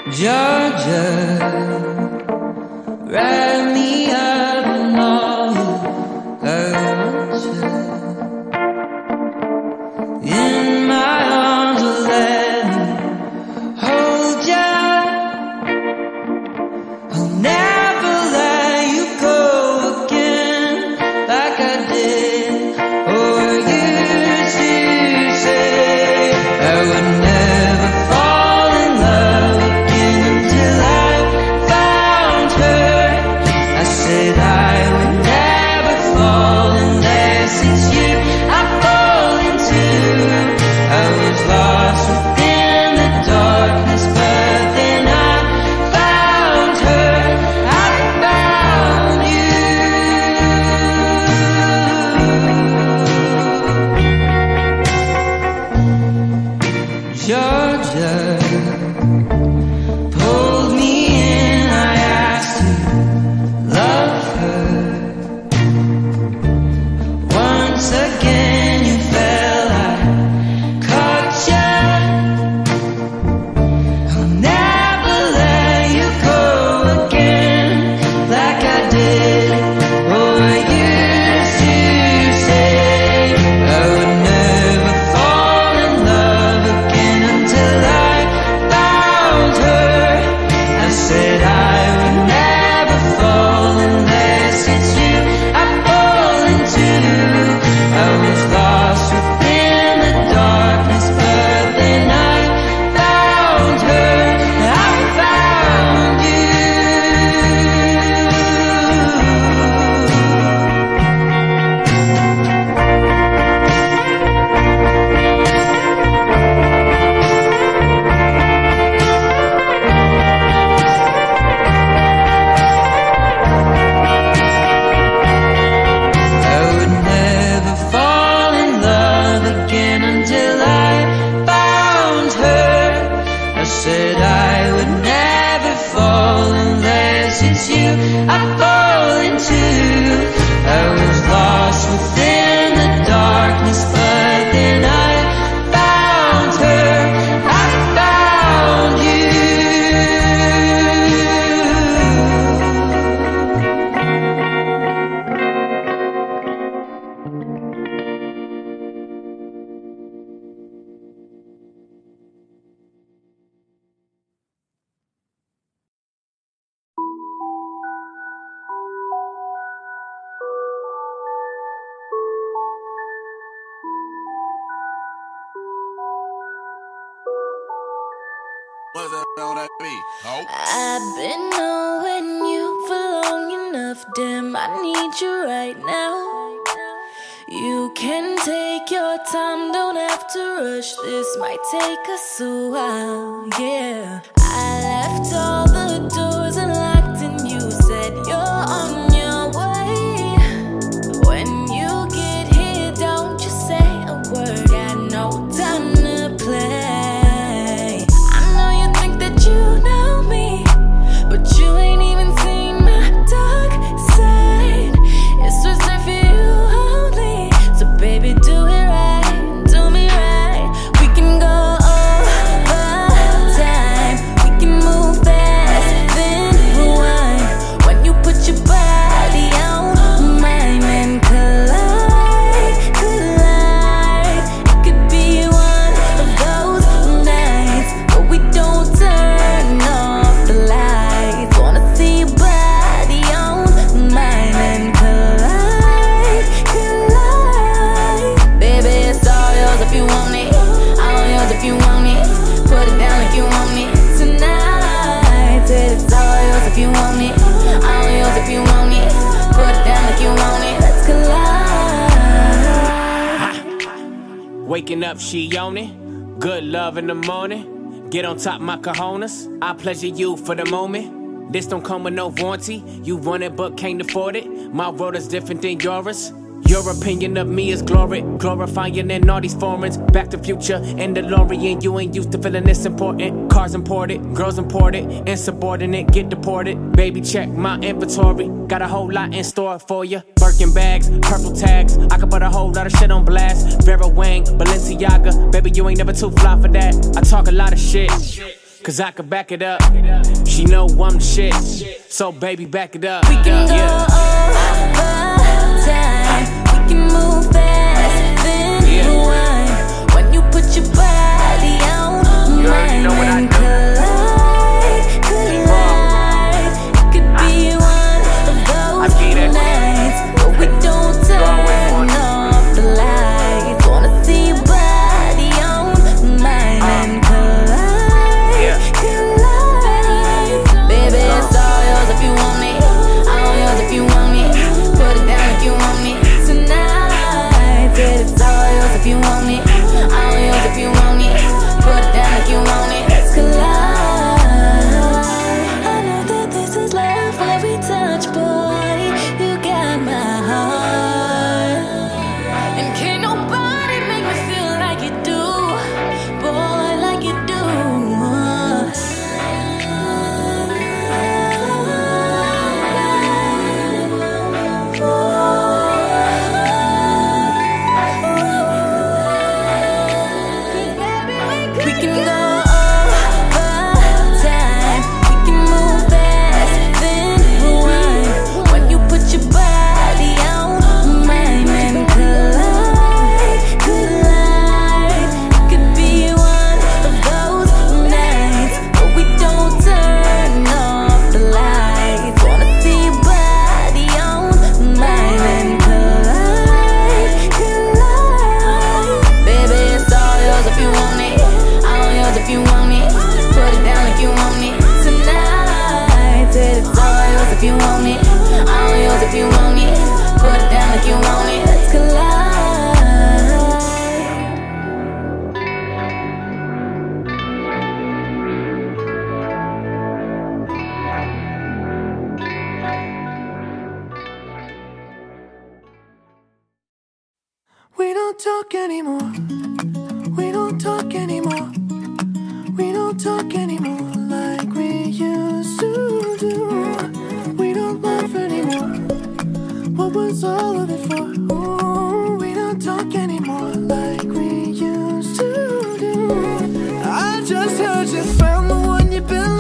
Georgia, wrap me up in all your emotion. In my arms, let me hold ya. I'll never let you go again like I did or used to say. I would never fall in love again until I found her. I said I would never fall unless it's you I fall into. I was lost within the darkness, but then I found her. I found you. Georgia pulled me in, I asked to love her. Once again you fell, I caught ya. I'll never let you go again like I did or used to say. I would never fall in love again until I found her. I said I would never fall unless it's you I fall into. I was lost within the darkness, but then I found her. I found you. I would never fall in love again until I found her. I said I would never fall unless it's you I fall into. I was lost within the darkness, but then I found her. I found you. What's up on that beat? Oh. I've been knowing you for long enough, damn, I need you right now. You can take your time, don't have to rush, this might take us a while, yeah. I left all the doors unlocked and you said you're on your way. When you get here, don't you say a word, got no time to play. I know you think that you know me, but you ain't even seen my dark side. It's reserved for you only, so baby do it right, do me right. We can go over time, we can move fast, then rewind. When you put your body on mine and collide, collide. It could be one of those nights where we don't turn off the lights. Wanna see your body on mine and collide, collide. Baby, it's all yours if you want it, all yours if you want it. Put it down if you want it tonight. Said it's all yours if you want it, all yours if you want it. Put it down if you want it, let's collide. Waking up, she on it. Good love in the morning. Get on top my cojones. I pleasure you for the moment. This don't come with no warranty. You want it but can't afford it. My world is different than yours. Your opinion of me is glory, glorifying in all these foreigns. Back to Future and DeLorean, you ain't used to feeling this important. Cars imported, girls imported, insubordinate, get deported. Baby, check my inventory, got a whole lot in store for you. Birkin bags, purple tags, I could put a whole lot of shit on blast. Vera Wang, Balenciaga, baby, you ain't never too fly for that. I talk a lot of shit, cause I can back it up. She know I'm the shit, so baby, back it up. We can go over time. We can move fast, then rewind. When you put your body on mine and collide. It could be one of those nights, but we don't turn off the lights. Wanna see your body on mine and collide. Baby, it's all yours if you want me, all yours if you want me. Put it down if you want me tonight. Said it's all yours if you want me, all yours if you want me. Put it down if you want me. Let's collide. I know that this is love where we touch, boy. You got my heart, and can't nobody make me feel like you do, boy, like you do. We can go over time. We can move fast, then rewind. When you put your body on mine and collide. It could be one of those nights, but we don't turn off the lights. Wanna see your body on mine and collide. Baby, it's all yours if you want me, all yours if you want me. Put it down if you want me tonight. Said it's all yours if you want me, all yours if you want me. Put it down if you want me. Let's collide. We don't talk anymore. We don't talk anymore. We don't talk anymore like we used to do. We don't laugh anymore. What was all of it for? Ooh, we don't talk anymore like we used to do. I just heard you found the one you've been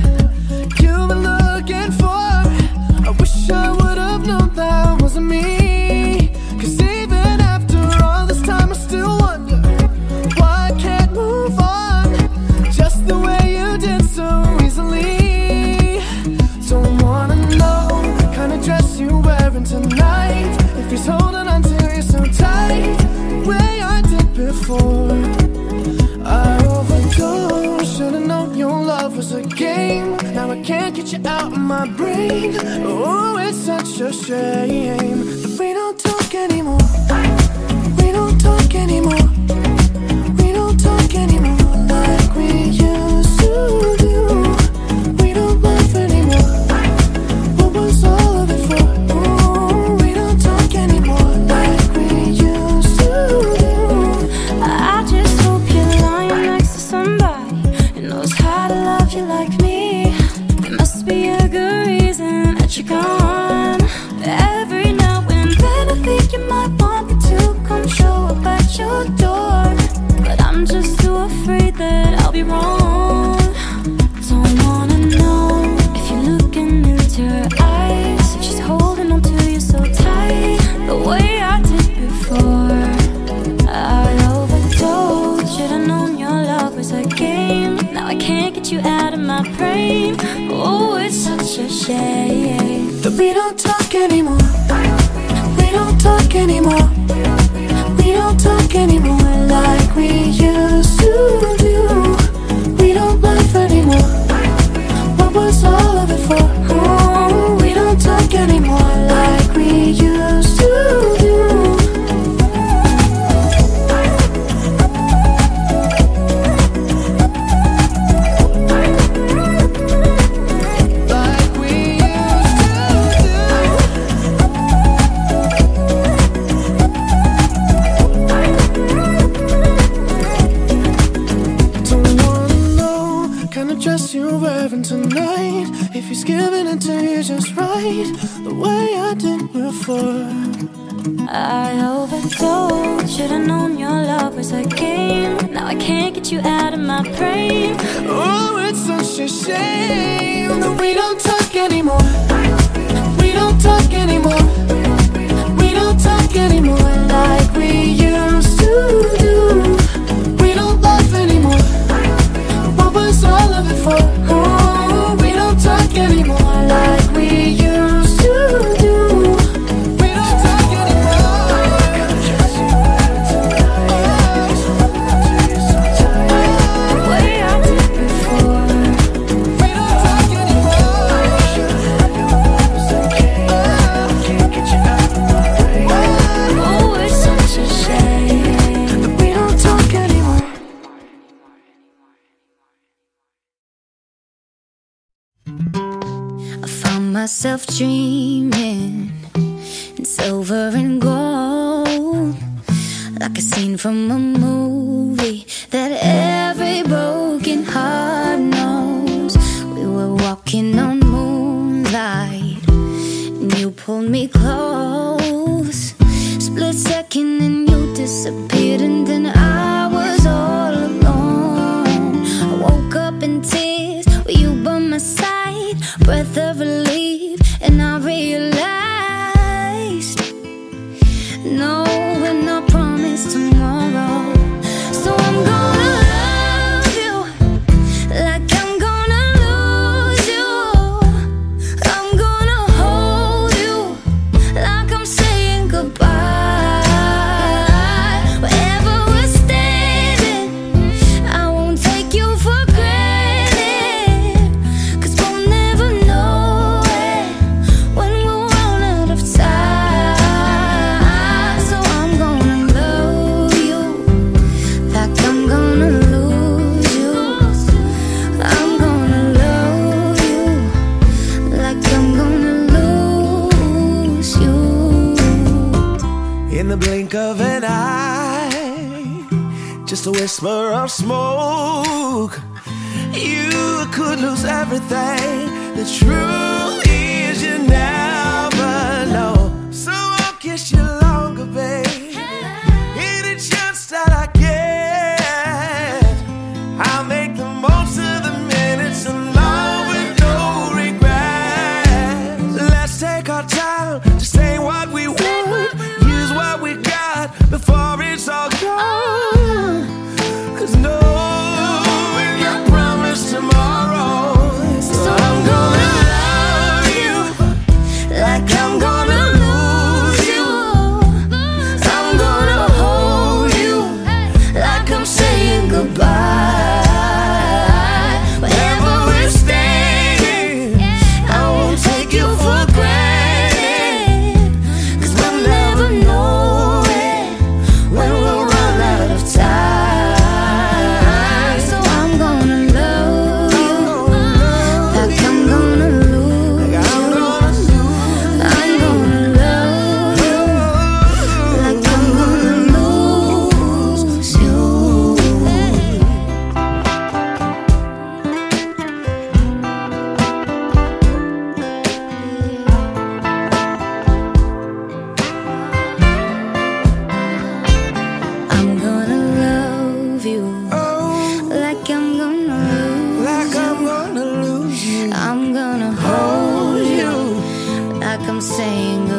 looking for. I wish I would have known that wasn't me. 'Cause even after all this time I still wonder why I can't move on just the way you did so easily. Don't wanna know the kind of dress you're wearing tonight, if he's holding on to you so tight, the way I did before. I overdosed, should've known your love was a game. Now I can't get you out of my brain. Oh, it's such a shame that we don't talk anymore. We don't talk anymore. We don't talk anymore like we used to do. We don't laugh anymore. What was all of it for? Ooh, we don't talk anymore like we used to do. I just hope you're lying next to somebody who knows how to love you like me. There must be a good reason that you're gone. Every now and then I think you might want me to come show up at your door, but I'm just too afraid that I'll be wrong. Don't wanna know if you're looking into her eyes, if she's holding on to you so tight, the way I did before. I overdosed, should've known your love was a game. Now I can't get you out of my brain. Oh, it's such a shame that we don't talk anymore. We don't talk anymore. We don't talk anymore like we used to do. We don't laugh anymore. What was all of it for? Oh, we don't talk anymore like we used to do. Dress you're wearing tonight, if he's giving it to you just right, the way I did before. I overdosed, should've known your love was a game. Now I can't get you out of my brain. Oh, it's We don't talk anymore. We don't talk anymore. We don't talk anymore like we used to do. We don't laugh anymore. What was all of it for? Oh, we don't talk anymore like we used to do. We don't talk anymore. Way I did before. We don't talk anymore. Oh, it's such a shame that we don't talk anymore. I found myself dreaming in silver and gold, like a scene from a movie that every broken heart knows. We were walking on moonlight and you pulled me close. Split second and you disappeared, and then I was all alone. I woke up in tears with you by my side, breath of relief, and I realized no, we're not promised tomorrow. So I'm gonna love you like I'm gonna lose you. I'm gonna hold you like I'm saying goodbye. Wherever we're standing, I won't take you for granted, 'cause we'll never know it when we'll run out of time. So I'm gonna love you like I'm gonna lose you. I'm gonna love you like I'm gonna lose you. In the blink of an eye, just a whisper of smoke, you could lose everything. The truth is you never know. So I'll kiss you longer, babe. Any chance that I get, I'll make the most of the minutes alone with no regrets. Let's take our time to say what we want, use what we got before it's all gone. 'Cause no, we can't promise tomorrow. So I'm gonna love you like I'm gonna lose you. I'm gonna hold you like I'm saying goodbye. Wherever we're standing, I won't take you for granted, 'cause we'll never know it when we'll run out of time. So I'm gonna love you like I'm gonna lose you. I'm gonna love you like I'm gonna lose you. I'm gonna love you like I'm gonna lose you. I'm gonna hold you like I'm saying